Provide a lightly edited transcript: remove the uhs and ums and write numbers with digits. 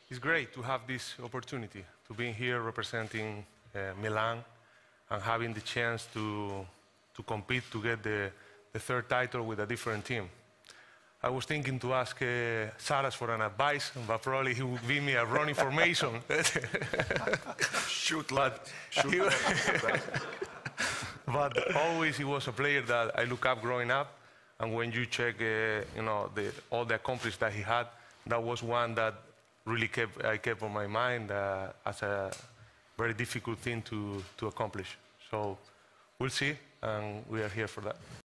It's great to have this opportunity to be here representing Milan and having the chance to compete to get the third title with a different team. I was thinking to ask Saras for an advice, but probably he would give me a wrong information. Shoot, lad. But always he was a player that I look up growing up, and when you check, all the accomplishments that he had, that was one that really kept on my mind as a very difficult thing to accomplish. So we'll see, and we are here for that.